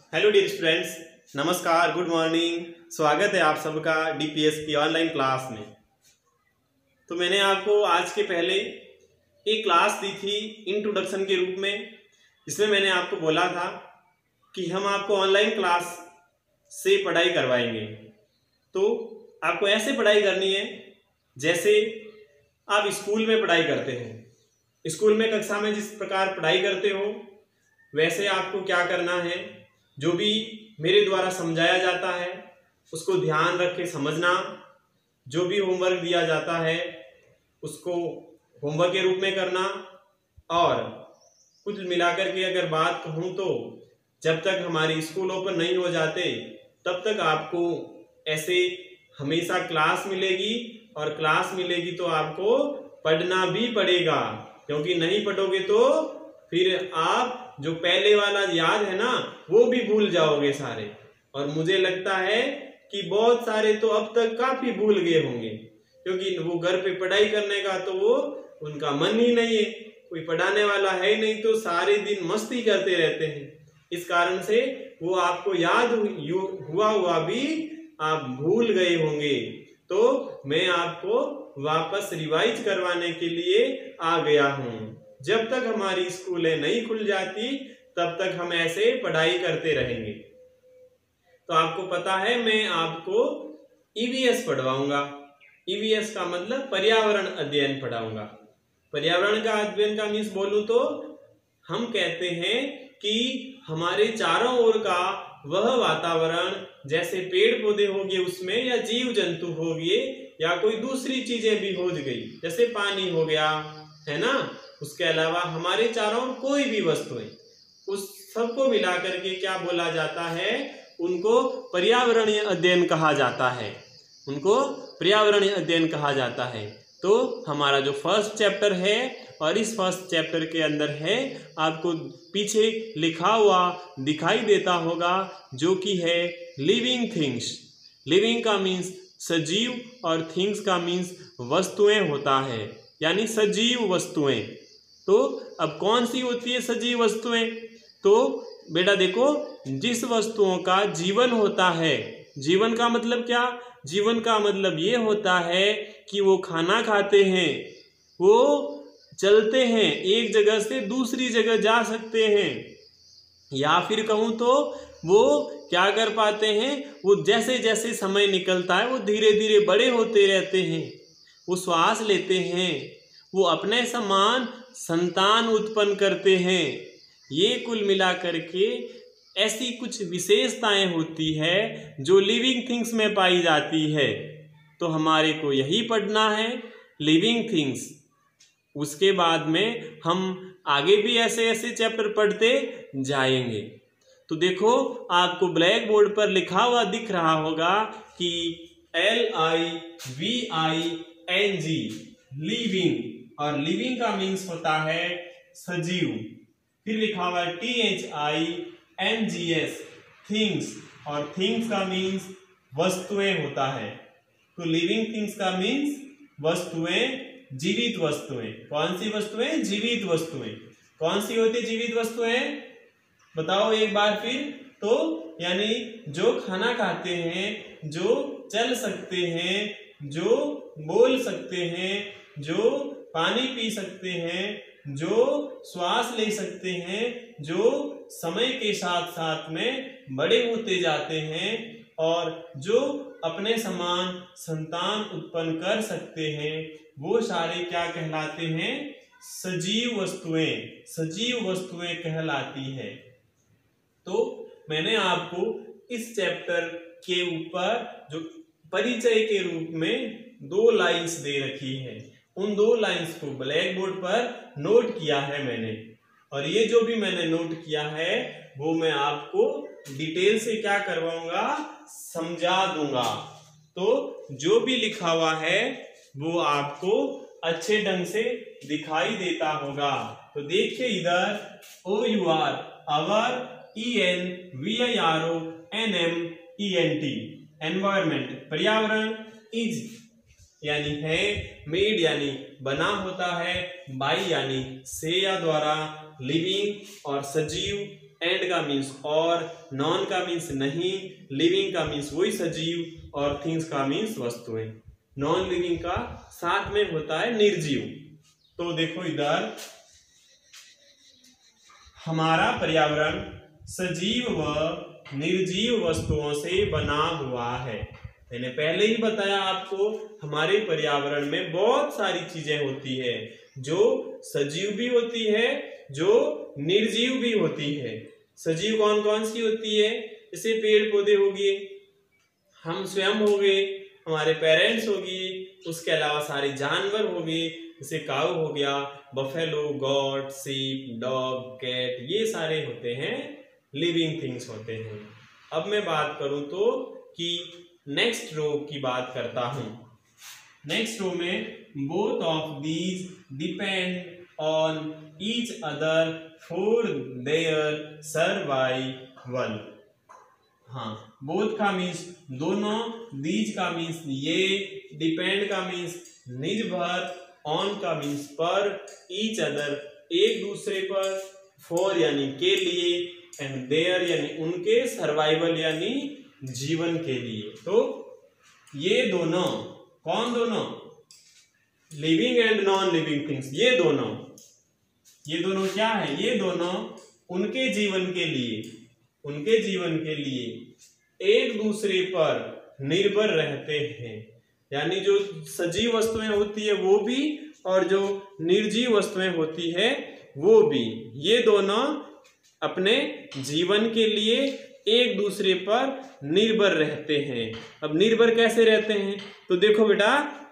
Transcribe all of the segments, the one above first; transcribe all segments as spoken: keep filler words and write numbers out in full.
Hello dear students, नमस्कार, good morning. स्वागत है आप सबका डीपीएस की ऑनलाइन क्लास में। तो मैंने आपको आज के पहले एक क्लास दी थी इंट्रोडक्शन के रूप में, जिसमें मैंने आपको बोला था कि हम आपको ऑनलाइन क्लास से पढ़ाई करवाएंगे। तो आपको ऐसे पढ़ाई करनी है जैसे आप स्कूल में पढ़ाई करते हैं। स्कूल में कक्षा में जिस प्रकार पढ़ाई करते हो वैसे आपको क्या करना है, जो भी मेरे द्वारा समझाया जाता है उसको ध्यान रख के समझना। जो भी होमवर्क दिया जाता है उसको होमवर्क के रूप में करना। और कुछ मिलाकर के अगर बात कहूँ तो जब तक हमारी स्कूल ओपन नहीं हो जाते तब तक आपको ऐसे हमेशा क्लास मिलेगी, और क्लास मिलेगी तो आपको पढ़ना भी पड़ेगा, क्योंकि नहीं पढ़ोगे तो फिर आप जो पहले वाला याद है ना वो भी भूल जाओगे सारे। और मुझे लगता है कि बहुत सारे तो अब तक काफी भूल गए होंगे, क्योंकि वो घर पे पढ़ाई करने का तो वो उनका मन ही नहीं है, कोई पढ़ाने वाला है ही नहीं, तो सारे दिन मस्ती करते रहते हैं। इस कारण से वो आपको याद हुआ हुआ भी आप भूल गए होंगे। तो मैं आपको वापस रिवाइज करवाने के लिए आ गया हूँ। जब तक हमारी स्कूलें नहीं खुल जाती तब तक हम ऐसे पढ़ाई करते रहेंगे। तो आपको पता है मैं आपको ईवीएस पढ़वाऊंगा। ईवीएस का मतलब पर्यावरण अध्ययन पढ़ाऊंगा। पर्यावरण का अध्ययन का मीन्स बोलूं तो हम कहते हैं कि हमारे चारों ओर का वह वातावरण, जैसे पेड़ पौधे हो गए उसमें, या जीव जंतु हो गए, या कोई दूसरी चीजें भी हो गई, जैसे पानी हो गया, है ना। उसके अलावा हमारे चारों ओर कोई भी वस्तुएं, उस सबको मिलाकर के क्या बोला जाता है, उनको पर्यावरणीय अध्ययन कहा जाता है। उनको पर्यावरणीय अध्ययन कहा जाता है। तो हमारा जो फर्स्ट चैप्टर है, और इस फर्स्ट चैप्टर के अंदर है, आपको पीछे लिखा हुआ दिखाई देता होगा, जो कि है लिविंग थिंग्स। लिविंग का मीन्स सजीव और थिंग्स का मीन्स वस्तुएं होता है, यानी सजीव वस्तुएं। तो अब कौन सी होती है सजीव वस्तुएं? तो बेटा देखो, जिस वस्तुओं का जीवन होता है। जीवन का मतलब क्या? जीवन का मतलब ये होता है कि वो खाना खाते हैं, वो चलते हैं, एक जगह से दूसरी जगह जा सकते हैं, या फिर कहूँ तो वो क्या कर पाते हैं, वो जैसे जैसे समय निकलता है वो धीरे धीरे बड़े होते रहते हैं, वो श्वास लेते हैं, वो अपने समान संतान उत्पन्न करते हैं। ये कुल मिलाकर के ऐसी कुछ विशेषताएं होती है जो लिविंग थिंग्स में पाई जाती है। तो हमारे को यही पढ़ना है, लिविंग थिंग्स। उसके बाद में हम आगे भी ऐसे ऐसे चैप्टर पढ़ते जाएंगे। तो देखो, आपको ब्लैक बोर्ड पर लिखा हुआ दिख रहा होगा कि L I V I N G, living. और लिविंग का मीन्स होता है सजीव। फिर लिखा हुआ है T H I N G S, things. और थिंग्स का मीन्स वस्तुएं होता है। तो लिविंग थिंग्स का मीन्स वस्तुएं, जीवित वस्तुएं। कौन सी वस्तुएं? जीवित वस्तुएं। कौन सी होती जीवित वस्तुएं? बताओ एक बार फिर। तो यानी जो खाना खाते हैं, जो चल सकते हैं, जो बोल सकते हैं, जो पानी पी सकते हैं, जो श्वास ले सकते हैं, जो समय के साथ साथ में बड़े होते जाते हैं, और जो अपने समान संतान उत्पन्न कर सकते हैं, वो सारे क्या कहलाते हैं? सजीव वस्तुएं। सजीव वस्तुएं कहलाती है। तो मैंने आपको इस चैप्टर के ऊपर जो परिचय के रूप में दो लाइंस दे रखी है, उन दो लाइंस को ब्लैक बोर्ड पर नोट किया है मैंने। और ये जो भी मैंने नोट किया है वो मैं आपको डिटेल से क्या करवाऊंगा, समझा दूंगा। तो जो भी लिखा हुआ है वो आपको अच्छे ढंग से दिखाई देता होगा। तो देखिए इधर, O U R, our, E N V I R O N M E N T, environment, पर्यावरण, इज यानी है, मेड यानी बना होता है, बाई यानी से या द्वारा, लिविंग और सजीव, एंड का मीन्स और, नॉन का मीन्स नहीं, लिविंग का मीन्स वही सजीव, और थिंग्स का मीन्स वस्तुएं। नॉन लिविंग का साथ में होता है निर्जीव। तो देखो इधर हमारा पर्यावरण सजीव व निर्जीव वस्तुओं से बना हुआ है। मैंने पहले ही बताया आपको, हमारे पर्यावरण में बहुत सारी चीजें होती है, जो सजीव भी होती है, जो निर्जीव भी होती है। सजीव कौन कौन सी होती है? जैसे पेड़ पौधे हो गए, हम स्वयं हो गए, हमारे पेरेंट्स होगी, उसके अलावा सारे जानवर हो गए, जैसे काऊ हो गया, buffalo, goat, sheep, dog, cat, ये सारे होते हैं लिविंग थिंग्स होते हैं। अब मैं बात करूं तो कि नेक्स्ट रो की बात करता हूं। नेक्स्ट रो में both of these depend on each other for their survival. हाँ, बोथ का मीन्स दोनों, दीज का मीन्स ये, डिपेंड का मीन्स निर्भर, ऑन का मीन्स पर, ईच अदर एक दूसरे पर, फॉर यानी के लिए, एंड देयर यानी उनके, सर्वाइवल यानी जीवन के लिए। तो ये दोनों, कौन दोनों? Living and non living things, ये दोनों, ये दोनों क्या है? ये दोनों उनके जीवन के लिए, उनके जीवन के लिए एक दूसरे पर निर्भर रहते हैं। यानी जो सजीव वस्तुएं होती है वो भी, और जो निर्जीव वस्तुएं होती है वो भी, ये दोनों अपने जीवन के लिए एक दूसरे पर निर्भर रहते हैं। अब निर्भर कैसे रहते हैं? तो देखो बेटा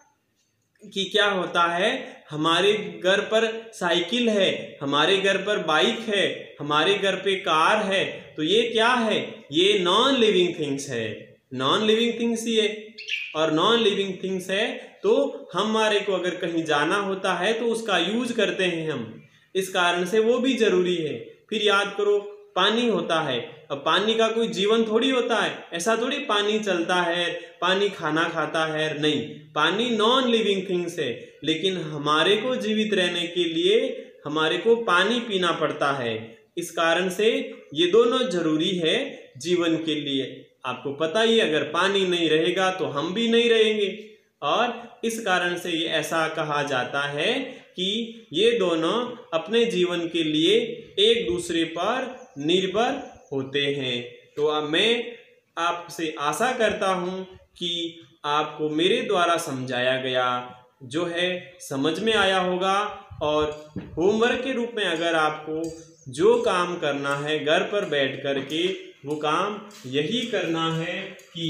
कि क्या होता है, हमारे घर पर साइकिल है, हमारे घर पर बाइक है, हमारे घर पे कार है, तो ये क्या है? ये नॉन लिविंग थिंग्स है, नॉन लिविंग थिंग्स ही है। और नॉन लिविंग थिंग्स है तो हमारे को अगर कहीं जाना होता है तो उसका यूज करते हैं हम, इस कारण से वो भी जरूरी है। फिर याद करो, पानी होता है, अब पानी का कोई जीवन थोड़ी होता है, ऐसा थोड़ी पानी चलता है, पानी खाना खाता है, नहीं, पानी नॉन लिविंग थिंग्स है, लेकिन हमारे को जीवित रहने के लिए हमारे को पानी पीना पड़ता है। इस कारण से ये दोनों जरूरी है जीवन के लिए। आपको पता ही, अगर पानी नहीं रहेगा तो हम भी नहीं रहेंगे, और इस कारण से ये ऐसा कहा जाता है कि ये दोनों अपने जीवन के लिए एक दूसरे पर निर्भर होते हैं। तो अब मैं आपसे आशा करता हूं कि आपको मेरे द्वारा समझाया गया जो है समझ में आया होगा, और होमवर्क के रूप में अगर आपको जो काम करना है घर पर बैठ कर के, वो काम यही करना है कि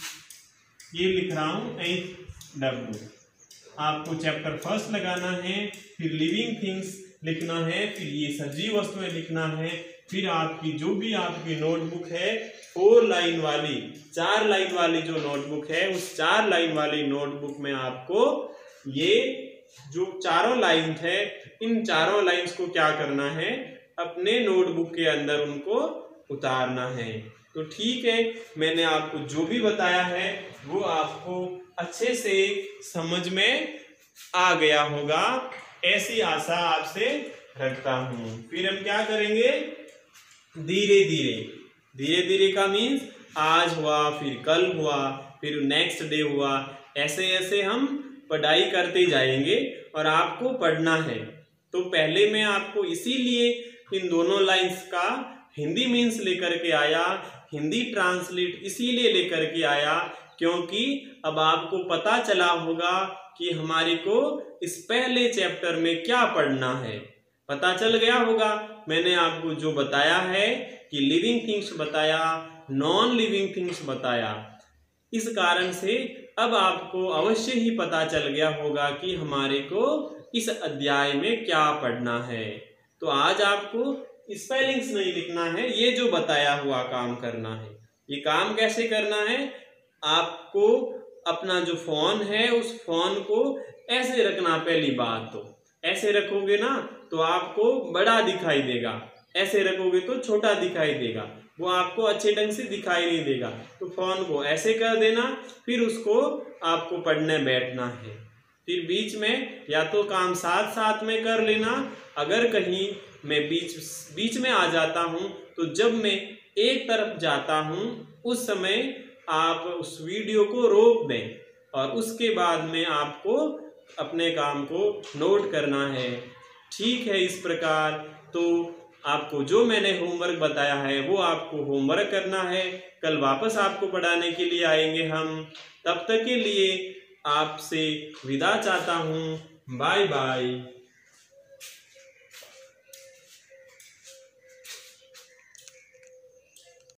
ये लिख रहा हूं एच डब्ल्यू, आपको चैप्टर फर्स्ट लगाना है, फिर लिविंग थिंग्स लिखना है, फिर ये सजीव वस्तुएं लिखना है, फिर आपकी जो भी आपकी नोटबुक है, फोर लाइन वाली, चार लाइन वाली जो नोटबुक है, उस चार लाइन वाली नोटबुक में आपको ये जो चारों लाइन है, इन चारों लाइंस को क्या करना है, अपने नोटबुक के अंदर उनको उतारना है। तो ठीक है, मैंने आपको जो भी बताया है वो आपको अच्छे से समझ में आ गया होगा, ऐसी आशा आपसे रखता हूं। फिर हम क्या करेंगे, धीरे धीरे, धीरे धीरे का मीन्स आज हुआ, फिर कल हुआ, फिर नेक्स्ट डे हुआ, ऐसे ऐसे हम पढ़ाई करते जाएंगे और आपको पढ़ना है। तो पहले मैं आपको इसीलिए इन दोनों लाइंस का हिंदी मीन्स लेकर के आया, हिंदी ट्रांसलेट इसीलिए लेकर के आया क्योंकि अब आपको पता चला होगा कि हमारे को इस पहले चैप्टर में क्या पढ़ना है। पता चल गया होगा, मैंने आपको जो बताया है कि लिविंग थिंग्स बताया, नॉन लिविंग थिंग्स बताया, इस कारण से अब आपको अवश्य ही पता चल गया होगा कि हमारे को इस अध्याय में क्या पढ़ना है। तो आज आपको स्पेलिंग्स नहीं लिखना है, ये जो बताया हुआ काम करना है। ये काम कैसे करना है, आपको अपना जो फोन है उस फोन को ऐसे रखना। पहली बात तो ऐसे रखोगे ना तो आपको बड़ा दिखाई देगा, ऐसे रखोगे तो छोटा दिखाई देगा, वो आपको अच्छे ढंग से दिखाई नहीं देगा। तो फोन को ऐसे कर देना, फिर उसको आपको पढ़ने बैठना है। फिर बीच में या तो काम साथ साथ में कर लेना, अगर कहीं मैं बीच बीच में आ जाता हूँ, तो जब मैं एक तरफ जाता हूँ उस समय आप उस वीडियो को रोक दें और उसके बाद में आपको अपने काम को नोट करना है। ठीक है, इस प्रकार तो आपको जो मैंने होमवर्क बताया है वो आपको होमवर्क करना है। कल वापस आपको पढ़ाने के लिए आएंगे हम। तब तक के लिए आपसे विदा चाहता हूँ। Bye bye.